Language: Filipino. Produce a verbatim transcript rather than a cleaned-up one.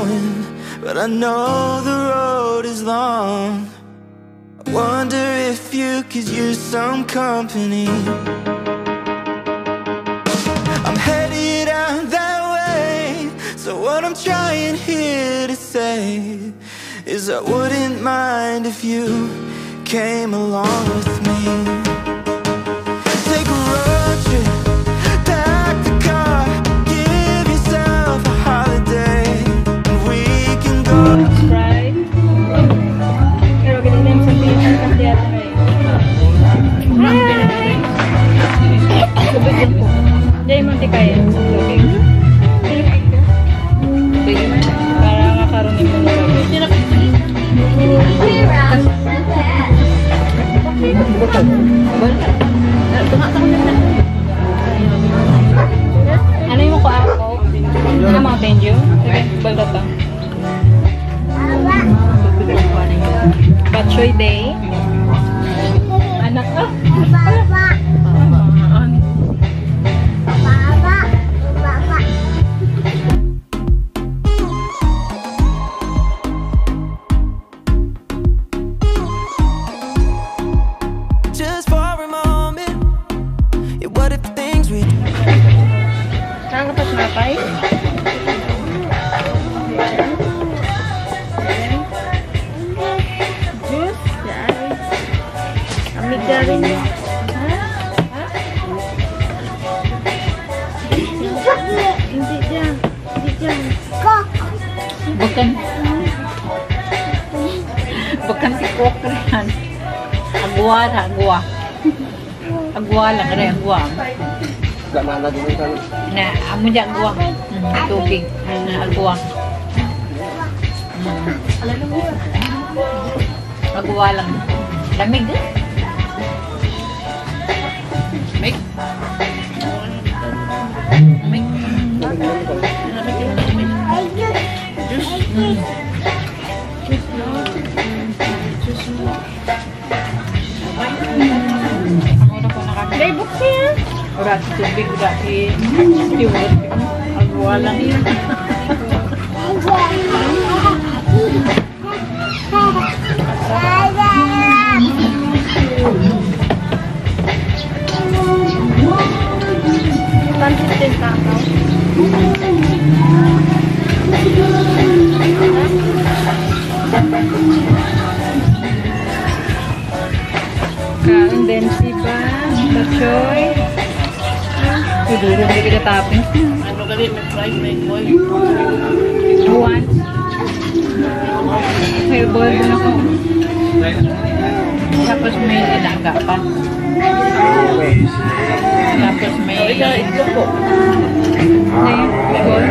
going, but I know the road is long. I wonder if you could use some company. I'm headed out that way, so what I'm trying here to say is I wouldn't mind if you came along with me. Take a road trip, pack the car, give yourself a holiday, and we can go. Right? Pero ganyan sa picture kasi at may tubig din po. Diyan mo di kaya tubig. Tubig man. Para kakaronin mo na tubig. Ano yung ko ako? Ano Mountain Dew? Balda pa. Batchoy Day. Anak ka? Baba. Baba. Baba. Just for a moment, yeah, what if things we Saan ka pa sinapay? Juice? Yan. Amig na rin yun. Ha? Ha? Hindi dyan. Hindi dyan. Bukan. Bukan si Kokran. Agwa na, agwa. Agwa lang, rin agwa. Na, amo dyan agwa. Hmm, tubig. Hmm, agwa. Hmm. Agwa lang. Lamig eh. Lamig. Lamig. Juice. Hmm. Juice no. Juice no. Day buksi ya. Udah tubig udah di steward. Agwa lang yan. Pansit din takaw. Kain din si ba? Batchoy. Tudurong hindi kita tapin. Ano kali? May fries, may boil. One. May boil din ako. Tapos may ilaga pa. Tapos may... Ito po. May boil.